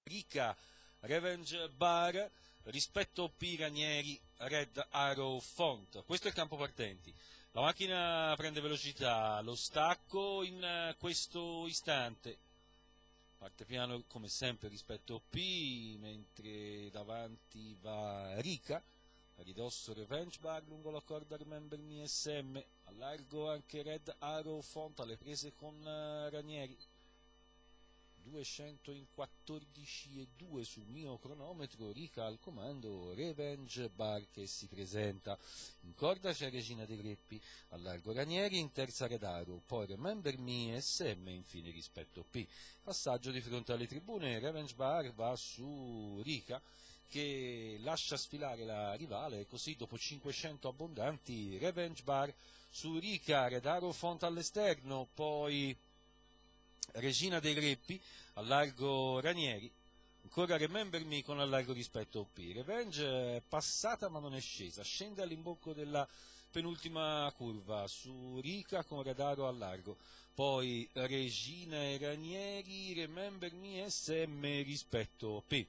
Rica Revenge Bar, rispetto P Ranieri Red Arrow Font. Questo è il campo partenti. La macchina prende velocità, lo stacco in questo istante. Parte piano come sempre rispetto P, mentre davanti va Rica, a ridosso Revenge Bar lungo la corda Remember Me SM, a largo anche Red Arrow Font alle prese con Ranieri. 214,2 sul mio cronometro, Rica al comando, Revenge Bar che si presenta. In corda c'è Regina dei Greppi, a largo Ranieri, in terza Redaro, poi Remember Me SM, infine rispetto P. Passaggio di fronte alle tribune, Revenge Bar va su Rica che lascia sfilare la rivale e così dopo 500 abbondanti Revenge Bar su Rica, Redaro Font all'esterno, poi Regina dei Greppi, al largo Ranieri, ancora Remember Me con al largo rispetto OP. Revenge è passata ma non è scesa, scende all'imbocco della penultima curva, su Rica con Radaro al largo, poi Regina e Ranieri, Remember Me SM rispetto OP.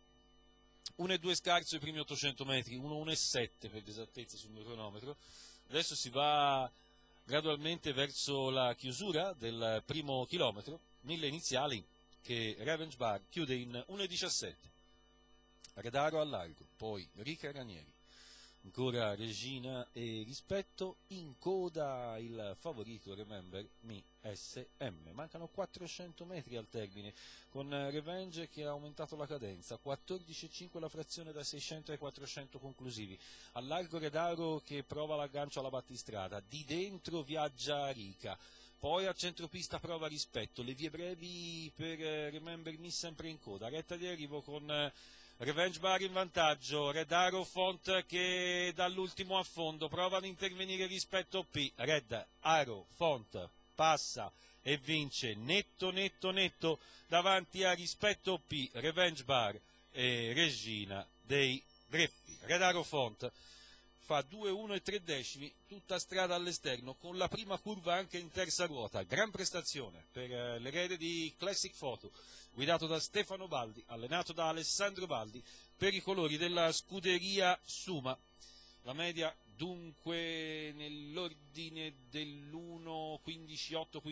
1,2 scarso i primi 800 metri, 1,1,7 per esattezza sul mio cronometro. Adesso si va gradualmente verso la chiusura del primo chilometro, 1000 iniziali che Revenge Bar chiude in 1,17. Redaro al largo, poi Rica e Ranieri, ancora Regina e rispetto, in coda il favorito Remember Me SM. Mancano 400 metri al termine, con Revenge che ha aumentato la cadenza, 14,5 la frazione da 600 ai 400 conclusivi. Al largo Redaro che prova l'aggancio alla battistrada, di dentro viaggia Rica. Poi a centropista prova rispetto, le vie brevi per Remember Me sempre in coda, retta di arrivo con Revenge Bar in vantaggio, Red Arrow Font che dall'ultimo affondo prova ad intervenire rispetto P, Red Arrow Font passa e vince netto davanti a rispetto P, Revenge Bar e Regina dei Greppi. Red Arrow Font fa 2,1 e 3 decimi, tutta strada all'esterno, con la prima curva anche in terza ruota. Gran prestazione per l'erede di Classic Photo, guidato da Stefano Baldi, allenato da Alessandro Baldi, per i colori della scuderia Suma. La media dunque nell'ordine dell'1,15,8,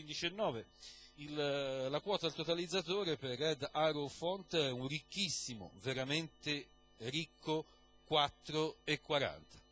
15,9. La quota al totalizzatore per Red Arrow Font è un ricchissimo, veramente ricco 4,40.